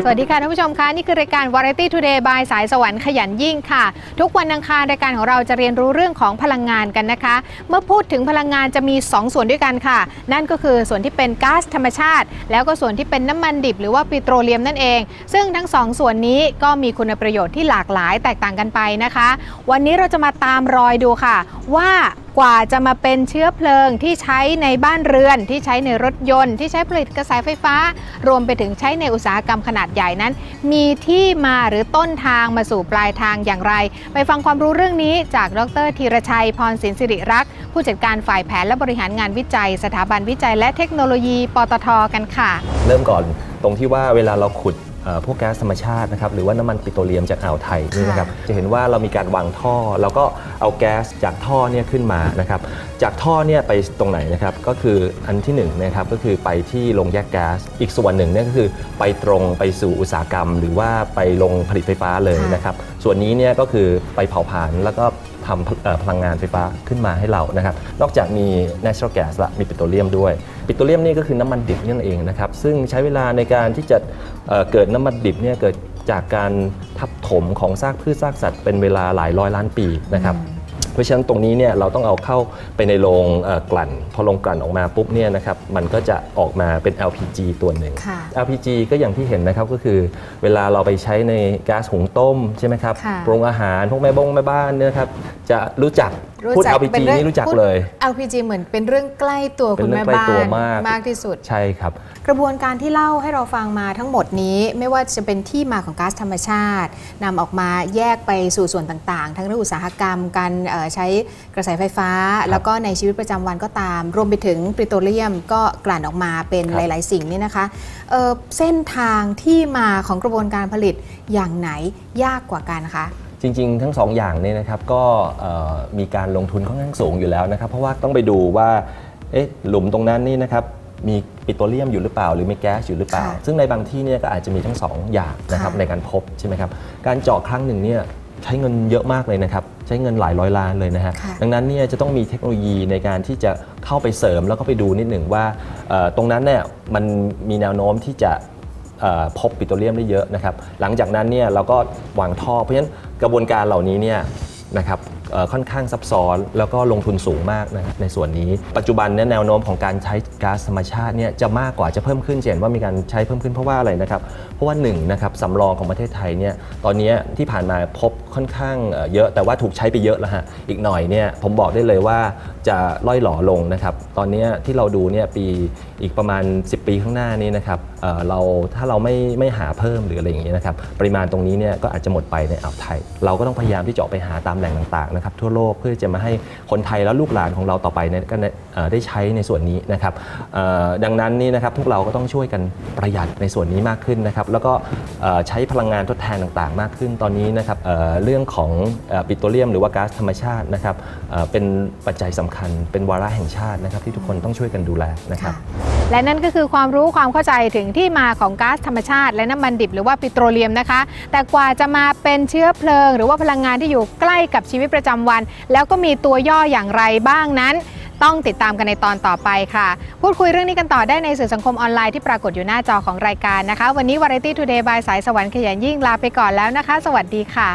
วัสดีค่ะท่านผู้ชมคะนี่คือรายการ Variety Today by สายสวรรค์ขยันยิ่งค่ะทุกวันอังคารรายการของเราจะเรียนรู้เรื่องของพลังงานกันนะคะเมื่อพูดถึงพลังงานจะมี2ส่วนด้วยกันค่ะนั่นก็คือส่วนที่เป็นก๊าซธรรมชาติแล้วก็ส่วนที่เป็นน้ำมันดิบหรือว่าปิโตรเลียมนั่นเองซึ่งทั้ง2ส่วนนี้ก็มีคุณประโยชน์ที่หลากหลายแตกต่างกันไปนะคะวันนี้เราจะมาตามรอยดูค่ะว่ากว่าจะมาเป็นเชื้อเพลิงที่ใช้ในบ้านเรือนที่ใช้ในรถยนต์ที่ใช้ผลิตกระแสไฟฟ้ารวมไปถึงใช้ในอุตสาหกรรมขนาดใหญ่นั้นมีที่มาหรือต้นทางมาสู่ปลายทางอย่างไรไปฟังความรู้เรื่องนี้จากดร.ธีรชัยพรสินสิริรักษ์ผู้จัดการฝ่ายแผนและบริหารงานวิจัยสถาบันวิจัยและเทคโนโลยีปตท.กันค่ะเริ่มก่อนตรงที่ว่าเวลาเราขุดพวกแก๊สธรรมชาตินะครับหรือว่าน้ำมันปิโตรเลียมจากอ่าวไทยนี่นะครับจะเห็นว่าเรามีการวางท่อแล้วก็เอาแก๊สจากท่อเนี่ยขึ้นมานะครับจากท่อเนี่ยไปตรงไหนนะครับก็คืออันที่1นะครับก็คือไปที่โรงแยกแก๊สอีกส่วนหนึ่งเนี่ยก็คือไปตรงไปสู่อุตสาหกรรมหรือว่าไปโรงผลิตไฟฟ้าเลยนะครับส่วนนี้เนี่ยก็คือไปเผาผลาญแล้วก็ทำพลังงานไฟฟ้าขึ้นมาให้เรานะครับนอกจากมี natural gas ละมีปิโตรเลียมด้วยปิโตรเลียมนี่ก็คือน้ำมันดิบนั่นเองนะครับซึ่งใช้เวลาในการที่จะเกิดน้ำมันดิบเนี่ยเกิดจากการทับถมของซากพืชซากสัตว์เป็นเวลาหลายร้อยล้านปีนะครับเพราะฉะนั้นตรงนี้เนี่ยเราต้องเอาเข้าไปในโรงกลั่นพอโรงกลั่นออกมาปุ๊บเนี่ยนะครับมันก็จะออกมาเป็น LPG ตัวหนึ่ง LPG ก็อย่างที่เห็นนะครับก็คือเวลาเราไปใช้ในก๊าซหุงต้มใช่ไหมครับโรงอาหารพวกแม่บ้านเนี่ยครับจะรู้จักพูด LPG นี่รู้จักเลย LPG เหมือนเป็นเรื่องใกล้ตัวคุณแม่บ้านมากที่สุดใช่ครับกระบวนการที่เล่าให้เราฟังมาทั้งหมดนี้ไม่ว่าจะเป็นที่มาของก๊าซธรรมชาตินำออกมาแยกไปสู่ส่วนต่างๆทั้งเรื่องอุตสาหกรรมการใช้กระแสไฟฟ้าแล้วก็ในชีวิตประจำวันก็ตามรวมไปถึงปิโตรเลียมก็กลั่นออกมาเป็นหลายๆสิ่งนี่นะคะเส้นทางที่มาของกระบวนการผลิตอย่างไหนยากกว่ากันคะจริงๆทั้ง2อย่างนี้นะครับก็มีการลงทุนค่อนข้างสูงอยู่แล้วนะครับเพราะว่าต้องไปดูว่าหลุมตรงนั้นนี่นะครับมีปิโตรเลียมอยู่หรือเปล่าหรือมีแก๊สอยู่หรือเปล่าซึ่งในบางที่เนี่ยก็อาจจะมีทั้ง2อย่างนะครับในการพบใช่ไหมครับการเจาะครั้งหนึ่งเนี่ยใช้เงินเยอะมากเลยนะครับใช้เงินหลายร้อยล้านเลยนะฮะดังนั้นเนี่ยจะต้องมีเทคโนโลยีในการที่จะเข้าไปเสริมแล้วก็ไปดูนิดหนึ่งว่าตรงนั้นเนี่ยมันมีแนวโน้มที่จะพบปิโตรเลียมได้เยอะนะครับหลังจากนั้นเนี่ยเราก็วางท่อเพราะฉะนั้นกระบวนการเหล่านี้เนี่ยนะครับค่อนข้างซับซ้อนแล้วก็ลงทุนสูงมากนะในส่วนนี้ปัจจุบันเนี่ยแนวโน้มของการใช้ก๊าซธรรมชาติเนี่ยจะมากกว่าจะเพิ่มขึ้นเห็นว่ามีการใช้เพิ่มขึ้นเพราะว่าอะไรนะครับเพราะว่า1นะครับสำรองของประเทศไทยเนี่ยตอนนี้ที่ผ่านมาพบค่อนข้างเยอะแต่ว่าถูกใช้ไปเยอะแล้วฮะอีกหน่อยเนี่ยผมบอกได้เลยว่าจะล่อยหล่อลงนะครับตอนนี้ที่เราดูเนี่ยปีอีกประมาณ10 ปีข้างหน้านี้นะครับถ้าเราไม่หาเพิ่มหรืออะไรอย่างนี้นะครับปริมาณตรงนี้เนี่ยก็อาจจะหมดไปในอ่าวไทยเราก็ต้องพยายามที่จะออกไปหาตามแหล่งต่างๆนะครับทั่วโลกเพื่อจะมาให้คนไทยและลูกหลานของเราต่อไปเนี่ยก็ได้ใช้ในส่วนนี้นะครับดังนั้นนี่นะครับพวกเราก็ต้องช่วยกันประหยัดในส่วนนี้มากขึ้นนะครับแล้วก็ใช้พลังงานทดแทนต่างๆมากขึ้นตอนนี้นะครับเรื่องของปิโตรเลียมหรือว่าก๊าซธรรมชาตินะครับเป็นปัจจัยสำคัญเป็นวาระแห่งชาตินะครับที่ทุกคนต้องช่วยกันดูแลนะครับและนั่นก็คือความรู้ความเข้าใจถึงที่มาของก๊าซธรรมชาติและน้ำมันดิบหรือว่าปิโตรเลียมนะคะแต่กว่าจะมาเป็นเชื้อเพลิงหรือว่าพลังงานที่อยู่ใกล้กับชีวิตประจำวันแล้วก็มีตัวย่ออย่างไรบ้างนั้นต้องติดตามกันในตอนต่อไปค่ะพูดคุยเรื่องนี้กันต่อได้ในสื่อสังคมออนไลน์ที่ปรากฏอยู่หน้าจอของรายการนะคะวันนี้ Variety Today by สายสวรรค์ขยันยิ่งลาไปก่อนแล้วนะคะสวัสดีค่ะ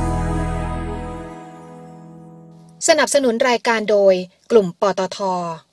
สนับสนุนรายการโดยกลุ่มปตท.